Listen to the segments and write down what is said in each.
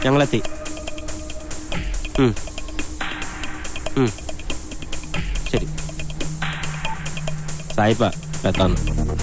ഞങ്ങളെത്തി. ശരി സായിപ്പ എത്താന്ന്.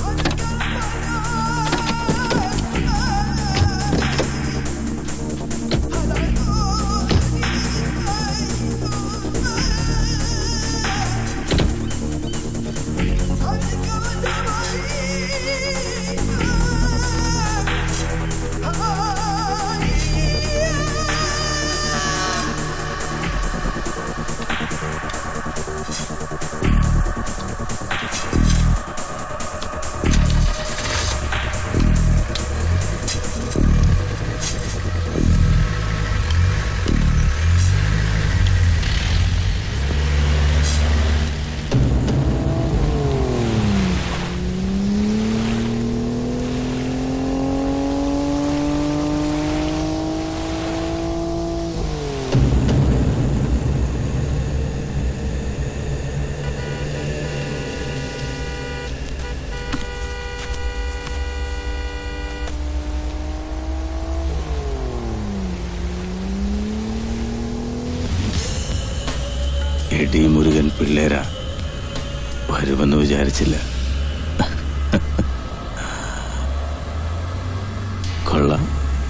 എടി മുരുകൻ പിള്ളേരാ വരുമെന്ന് വിചാരിച്ചില്ല. കൊള്ളാം.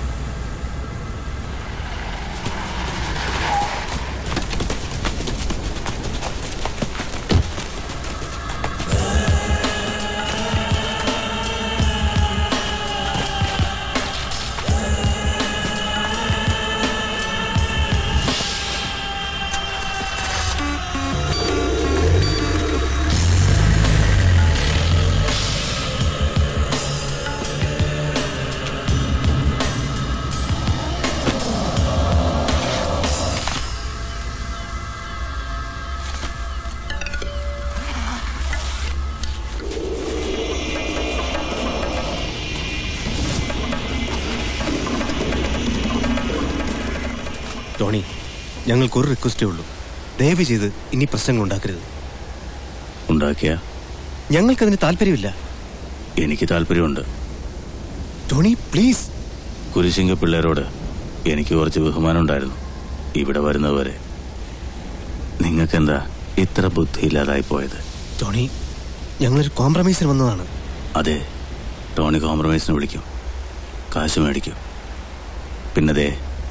ടോണി, ഞങ്ങൾക്കൊരു റിക്വസ്റ്റേ ഉള്ളൂ. ദയവ് ചെയ്ത് ഇനി പ്രശ്നങ്ങൾ ഉണ്ടാക്കരുത്. ഉണ്ടാക്കിയ ഞങ്ങൾക്കതിന് താല്പര്യമില്ല. എനിക്ക് താല്പര്യമുണ്ട്. Tony please. കുരിശിങ്ക പിള്ളേരോട് എനിക്ക് കുറച്ച് ബഹുമാനം ഉണ്ടായിരുന്നു ഇവിടെ വരുന്നവരെ. നിങ്ങൾക്കെന്താ ഇത്ര ബുദ്ധിയില്ലാതായി പോയത്? ടോണി, ഞങ്ങളൊരു കോംപ്രമൈസിന് വന്നതാണ്. അതെ, ടോണി കോംപ്രമൈസിന് വിളിക്കും, കാശ് മേടിക്കും. പിന്നതേ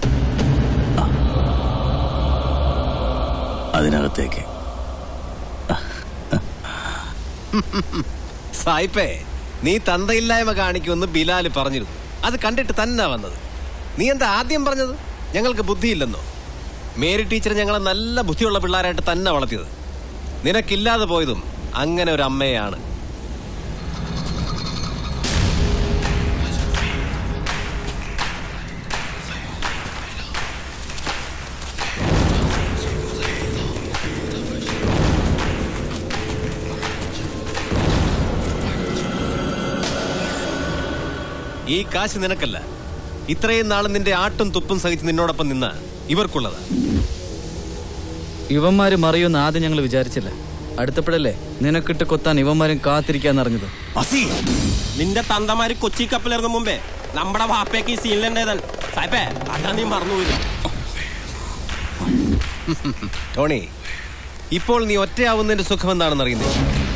അതിനകത്തേക്ക്. സായിപ്പേ, നീ തന്തയില്ലായ്മ കാണിക്കുമെന്ന് ബിലാല് പറഞ്ഞിരുന്നു. അത് കണ്ടിട്ട് തന്നെ വന്നത്. നീ എന്താ ആദ്യം പറഞ്ഞത് ഞങ്ങൾക്ക് ബുദ്ധിയില്ലെന്നോ? മേരി ടീച്ചർ ഞങ്ങളെ നല്ല ബുദ്ധിയുള്ള പിള്ളേരായിട്ട് തന്നെ വളർത്തിയത്. നിനക്കില്ലാതെ പോയതും അങ്ങനെ ഒരു അമ്മയാണ്. ഈ കാശ് നിനക്കല്ല, ഇത്രയും നാളും നിന്റെ ആട്ടും തുപ്പും സഹിച്ച് നിന്നോടൊപ്പം നിന്ന ഇവർക്കുള്ളതാ. ഇവന്മാര് മറിയുമെന്ന് ആദ്യം ഞങ്ങൾ വിചാരിച്ചില്ല. അടുത്തപ്പോഴല്ലേ നിനക്കിട്ട് കൊത്താൻ ഇവന്മാരും കാത്തിരിക്കാന്നറിഞ്ഞത്. നിന്റെ തന്തമാര് കൊച്ചി കപ്പലിറങ്ങും മുമ്പേ നമ്മുടെ വാപ്പയ്ക്ക് ഈ സീനിലുണ്ടേതൽ സായിപ്പേ, അതാ നീ മറന്നുപോയില്ല. ടോണി, ഇപ്പോൾ നീ ഒറ്റയാവുന്നതിന്റെ സുഖം എന്താണെന്ന് അറിയുന്നില്ല.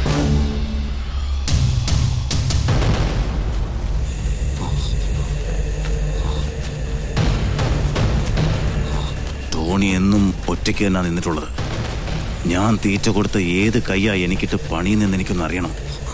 ടോണി എന്നും ഒറ്റയ്ക്ക് തന്നെ നിന്നിട്ടുള്ളത്. ഞാൻ തീറ്റ കൊടുത്ത ഏത് കയ്യാ എനിക്കിട്ട് പണിയിൽ നിന്ന് എനിക്കൊന്ന് അറിയണം.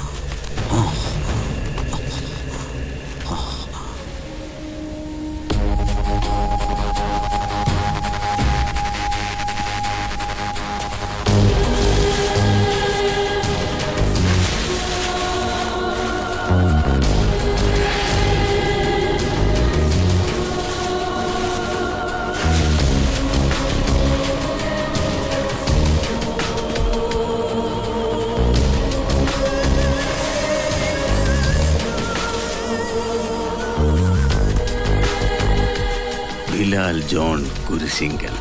ബിലാൽ ജോൺ കുരിശിങ്കൽ.